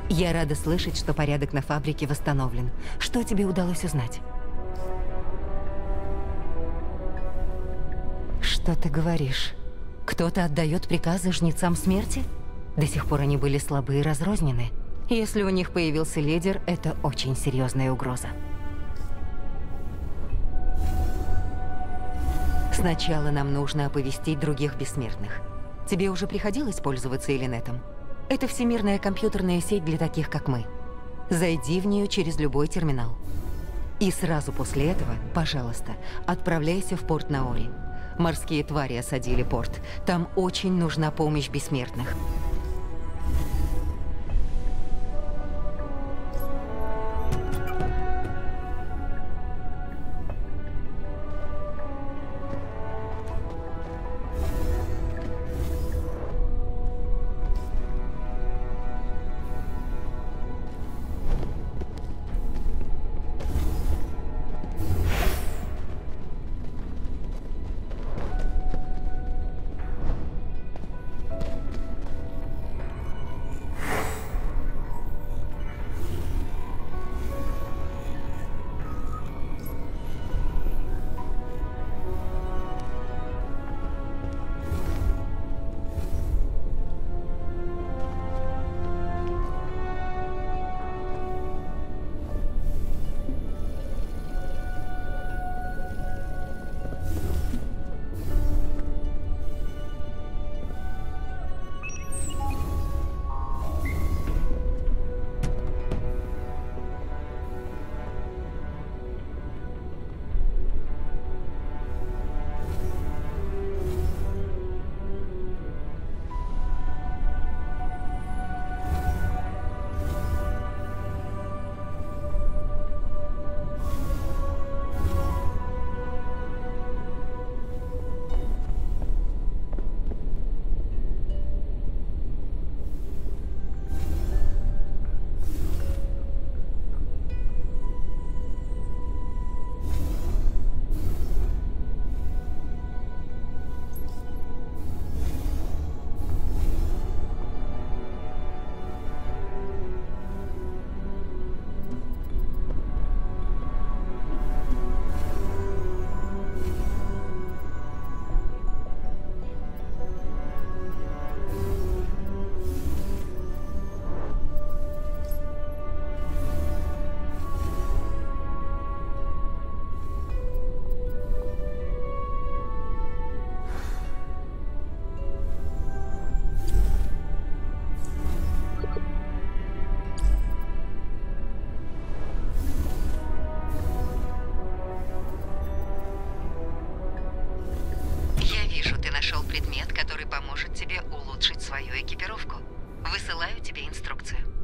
Я рада слышать, что порядок на фабрике восстановлен. Что тебе удалось узнать? Что ты говоришь? Кто-то отдает приказы жнецам смерти? До сих пор они были слабы и разрознены. Если у них появился лидер, это очень серьезная угроза. Сначала нам нужно оповестить других бессмертных. Тебе уже приходилось пользоваться Элинетом? Это всемирная компьютерная сеть для таких, как мы. Зайди в нее через любой терминал. И сразу после этого, пожалуйста, отправляйся в порт Наори. Морские твари осадили порт. Там очень нужна помощь бессмертных. Нашел предмет, который поможет тебе улучшить свою экипировку. Высылаю тебе инструкцию.